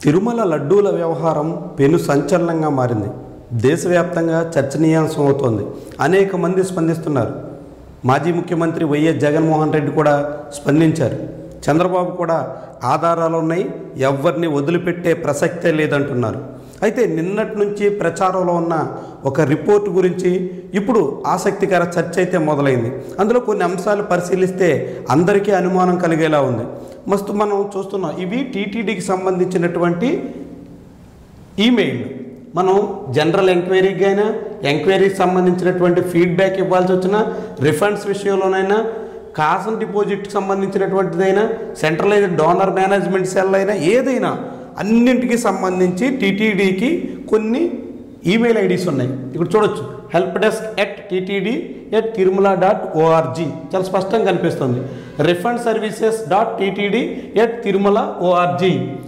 తిరుమల లడ్డూల వ్యవహారం పెను సంచలనంగా మారింది. దేశవ్యాప్తంగా చర్చనీయాంశం అవుతోంది. అనేక మంది స్పందిస్తున్నారు. మాజీ ముఖ్యమంత్రి వైఎస్ జగన్మోహన్ రెడ్డి కూడా స్పందించారు. చంద్రబాబు కూడా ఆధారాలు ఉన్నాయి, ఎవరిని వదిలిపెట్టే ప్రసక్తే లేదంటున్నారు. అయితే నిన్నటి నుంచి ప్రచారంలో ఉన్న ఒక రిపోర్టు గురించి ఇప్పుడు ఆసక్తికర చర్చ అయితే మొదలైంది. అందులో కొన్ని అంశాలు పరిశీలిస్తే అందరికీ అనుమానం కలిగేలా ఉంది. మనం చూస్తున్నాం, ఇవి టీటీడీకి సంబంధించినటువంటి ఈమెయిల్. మనం జనరల్ ఎంక్వైరీకి అయినా, ఎంక్వైరీకి సంబంధించినటువంటి ఫీడ్బ్యాక్ ఇవ్వాల్సి వచ్చిన, రిఫండ్స్ విషయంలోనైనా, కాస్ అండ్ డిపాజిట్కి సంబంధించినటువంటిదైనా, సెంట్రలైజ్డ్ డోనర్ మేనేజ్మెంట్ సెల్ అయినా, ఏదైనా అన్నింటికి సంబంధించి టీటీడీకి కొన్ని ఈమెయిల్ ఐడీస్ ఉన్నాయి. ఇక్కడ చూడొచ్చు, helpdesk@ttd@tirumala.org చాలా స్పష్టంగా కనిపిస్తుంది. refundservices.ttd@tirumala.org,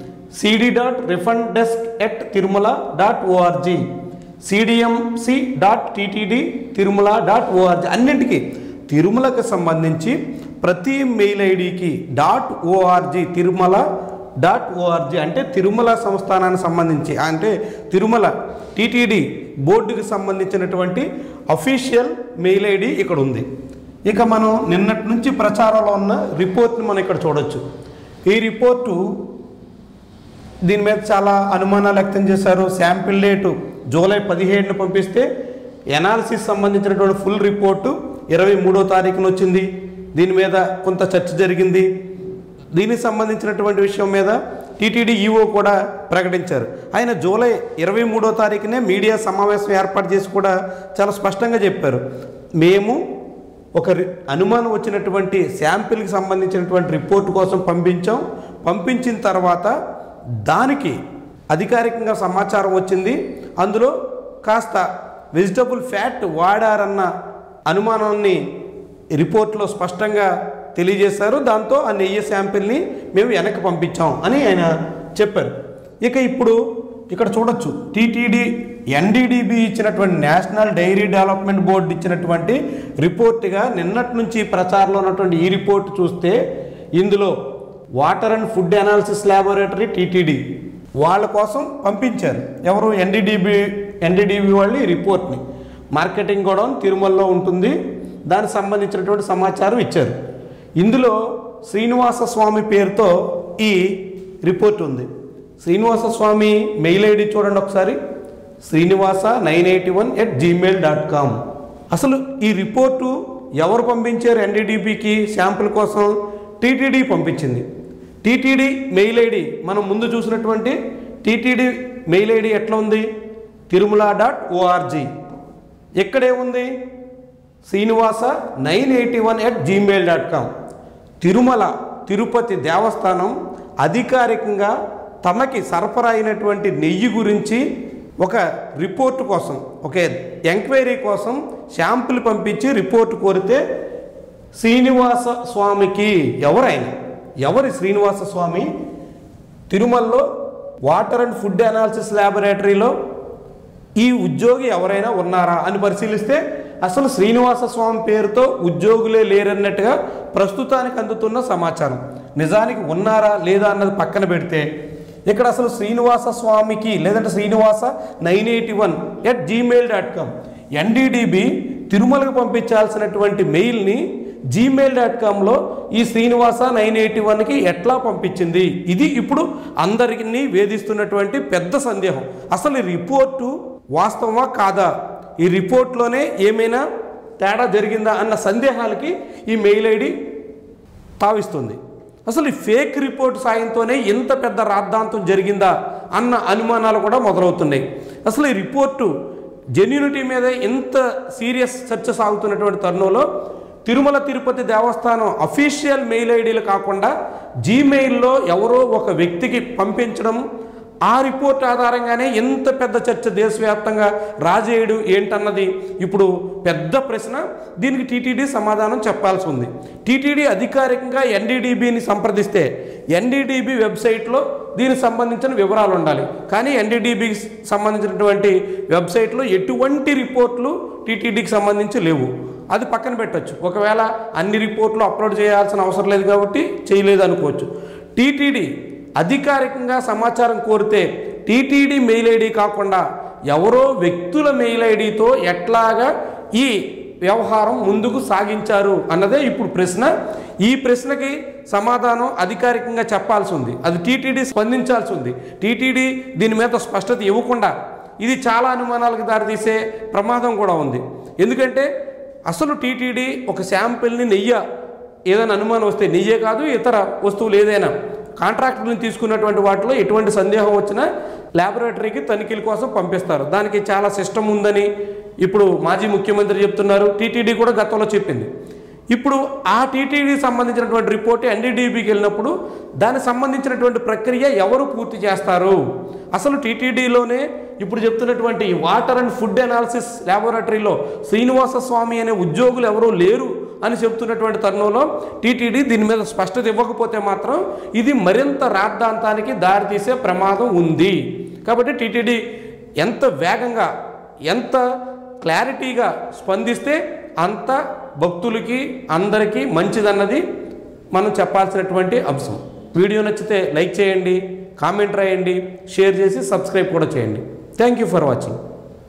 cd.refunddesk@tirumala.org, cdmc.ttd@tirumala.org అన్నింటికి తిరుమలకు సంబంధించి ప్రతి మెయిల్ ఐడికి .org తిరుమల.org అంటే తిరుమల సంస్థానానికి సంబంధించి, అంటే తిరుమల టీటీడీ బోర్డుకి సంబంధించినటువంటి అఫీషియల్ మెయిల్ ఐడి ఇక్కడ ఉంది. ఇక మనం నిన్నటి నుంచి ప్రచారంలో ఉన్న రిపోర్ట్ని మనం ఇక్కడ చూడొచ్చు. ఈ రిపోర్టు దీని మీద చాలా అనుమానాలు వ్యక్తం చేశారు. శాంపిల్ డేటు జూలై 17న పంపిస్తే ఎనాలిసిస్ సంబంధించినటువంటి ఫుల్ రిపోర్టు 23వ తారీఖున వచ్చింది. దీని మీద కొంత చర్చ జరిగింది. దీనికి సంబంధించినటువంటి విషయం మీద టీటీడీ ఈఓ కూడా ప్రకటించారు. ఆయన జూలై 23వ తారీఖునే మీడియా సమావేశం ఏర్పాటు చేసి కూడా చాలా స్పష్టంగా చెప్పారు, మేము ఒక అనుమానం వచ్చినటువంటి శాంపిల్కి సంబంధించినటువంటి రిపోర్టు కోసం పంపించిన తర్వాత దానికి అధికారికంగా సమాచారం వచ్చింది. అందులో కాస్త వెజిటబుల్ ఫ్యాట్ వాడారన్న అనుమానాన్ని రిపోర్ట్లో స్పష్టంగా తెలియజేశారు. దాంతో ఆ నెయ్యి శాంపిల్ని మేము వెనక్కి పంపించాం అని ఆయన చెప్పారు. ఇక ఇప్పుడు ఇక్కడ చూడొచ్చు, టీటీడీ ఎన్డీడీబీ ఇచ్చినటువంటి నేషనల్ డైరీ డెవలప్మెంట్ బోర్డు ఇచ్చినటువంటి రిపోర్టుగా నిన్నటి నుంచి ప్రచారంలో ఉన్నటువంటి ఈ రిపోర్టు చూస్తే ఇందులో water and food analysis laboratory TTD వాళ్ళ కోసం పంపించారు. ఎవరు? ఎన్డీడీబీ వాళ్ళు ఈ రిపోర్ట్ని మార్కెటింగ్ గోడౌన్ తిరుమలలో ఉంటుంది, దానికి సంబంధించినటువంటి సమాచారం ఇచ్చారు. ఇందులో శ్రీనివాస స్వామి పేరుతో ఈ రిపోర్ట్ ఉంది. శ్రీనివాస స్వామి మెయిల్ ఐడి చూడండి ఒకసారి, srinivasa981@gmail.com. అసలు ఈ రిపోర్టు ఎవరు పంపించారు ఎన్డీడీబీకి శాంపుల్ కోసం? టీటీడీ పంపించింది. టీటీడీ మెయిల్ ఐడి మనం ముందు చూసినటువంటి టీటీడీ మెయిల్ ఐడి ఎట్లా ఉంది? తిరుమల.org. ఎక్కడే ఉంది? srinivasa981@gmail.com. తిరుమల తిరుపతి దేవస్థానం అధికారికంగా తమకి సరఫరా అయినటువంటి నెయ్యి గురించి ఒక రిపోర్టు కోసం, ఒక ఎంక్వైరీ కోసం శాంపుల్ పంపించి రిపోర్టు కోరితే శ్రీనివాస స్వామికి ఎవరి శ్రీనివాస స్వామి తిరుమలలో వాటర్ అండ్ ఫుడ్ అనాలిసిస్ ల్యాబొరేటరీలో ఈ ఉద్యోగి ఎవరైనా ఉన్నారా అని పరిశీలిస్తే అసలు శ్రీనివాస స్వామి పేరుతో ఉద్యోగులే లేరన్నట్టుగా ప్రస్తుతానికి అందుతున్న సమాచారం. నిజానికి ఉన్నారా లేదా అన్నది పక్కన పెడితే ఇక్కడ అసలు శ్రీనివాస స్వామికి లేదంటే srinivasa981@gmail.com ఎన్డీడీబీ తిరుమలకు పంపించాల్సినటువంటి మెయిల్ని gmail.comలో ఈ శ్రీనివాస981కి ఎట్లా పంపించింది? ఇది ఇప్పుడు అందరినీ వేధిస్తున్నటువంటి పెద్ద సందేహం. అసలు ఈ రిపోర్టు వాస్తవమా కాదా? ఈ రిపోర్ట్లోనే ఏమైనా తేడా జరిగిందా అన్న సందేహాలకి ఈ మెయిల్ ఐడి తావిస్తుంది. అసలు ఈ ఫేక్ రిపోర్ట్ సాయంతోనే ఇంత పెద్ద రాద్ధాంతం జరిగిందా అన్న అనుమానాలు కూడా మొదలవుతున్నాయి. అసలు ఈ రిపోర్టు జెన్యూనిటీ మీద ఇంత సీరియస్ చర్చ సాగుతున్నటువంటి తరుణంలో తిరుమల తిరుపతి దేవస్థానం అఫీషియల్ మెయిల్ ఐడీలు కాకుండా జీమెయిల్లో ఎవరో ఒక వ్యక్తికి పంపించడం, ఆ రిపోర్ట్ ఆధారంగానే ఎంత పెద్ద చర్చ దేశవ్యాప్తంగా రాజేయుడు ఏంటన్నది ఇప్పుడు పెద్ద ప్రశ్న. దీనికి టీటీడీ సమాధానం చెప్పాల్సి ఉంది. టీటీడీ అధికారికంగా ఎన్డీడీబీని సంప్రదిస్తే ఎన్డీడీబీ వెబ్సైట్లో దీనికి సంబంధించిన వివరాలు ఉండాలి. కానీ ఎన్డీడీబీకి సంబంధించినటువంటి వెబ్సైట్లో ఎటువంటి రిపోర్ట్లు టీటీడీకి సంబంధించి లేవు. అది పక్కన పెట్టచ్చు. ఒకవేళ అన్ని రిపోర్ట్లు అప్లోడ్ చేయాల్సిన అవసరం లేదు కాబట్టి చేయలేదు అనుకోవచ్చు. టీటీడీ అధికారికంగా సమాచారం కోరితే టీటీడీ మెయిల్ ఐడి కాకుండా ఎవరో వ్యక్తుల మెయిల్ ఐడితో ఎట్లాగా ఈ వ్యవహారం ముందుకు సాగించారు అన్నదే ఇప్పుడు ప్రశ్న. ఈ ప్రశ్నకి సమాధానం అధికారికంగా చెప్పాల్సి ఉంది, అది టీటీడీ స్పందించాల్సి ఉంది. టీటీడీ దీని మీద స్పష్టత ఇవ్వకుండా ఇది చాలా అనుమానాలకు దారితీసే ప్రమాదం కూడా ఉంది. ఎందుకంటే అసలు టీటీడీ ఒక శాంపిల్ని ఏదైనా అనుమానం వస్తే నెయ్యే కాదు ఇతర వస్తువులు ఏదైనా కాంట్రాక్టులను తీసుకున్నటువంటి వాటిలో ఎటువంటి సందేహం వచ్చినా ల్యాబొరేటరీకి తనిఖీల కోసం పంపిస్తారు. దానికి చాలా సిస్టమ్ ఉందని ఇప్పుడు మాజీ ముఖ్యమంత్రి చెప్తున్నారు, టీటీడీ కూడా గతంలో చెప్పింది. ఇప్పుడు ఆ టీటీడీకి సంబంధించినటువంటి రిపోర్ట్ ఎన్డీడీబీకి వెళ్ళినప్పుడు దానికి సంబంధించినటువంటి ప్రక్రియ ఎవరు పూర్తి చేస్తారు? అసలు టీటీడీలోనే ఇప్పుడు చెప్తున్నటువంటి వాటర్ అండ్ ఫుడ్ అనాలిసిస్ ల్యాబొరేటరీలో శ్రీనివాస స్వామి అనే ఉద్యోగులు ఎవరూ లేరు అని చెప్తున్నటువంటి తరుణంలో టీటీడీ దీని మీద స్పష్టత ఇవ్వకపోతే మాత్రం ఇది మరింత రాద్ధాంతానికి దారితీసే ప్రమాదం ఉంది. కాబట్టి టీటీడీ ఎంత వేగంగా ఎంత క్లారిటీగా స్పందిస్తే అంత భక్తులకి అందరికీ మంచిదన్నది మనం చెప్పాల్సినటువంటి అంశం. వీడియో నచ్చితే లైక్ చేయండి, కామెంట్ రాయండి, షేర్ చేసి సబ్స్క్రైబ్ కూడా చేయండి. Thank you for watching.